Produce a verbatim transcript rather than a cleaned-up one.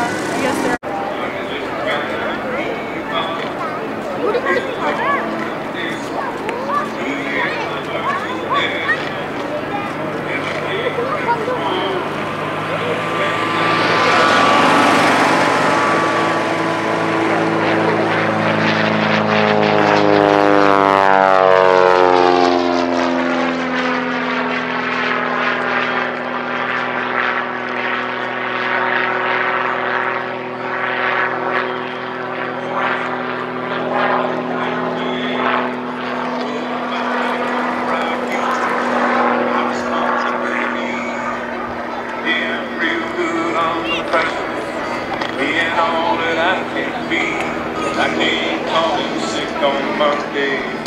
I guess they're. Being all that I can be, I can't call in sick on Monday.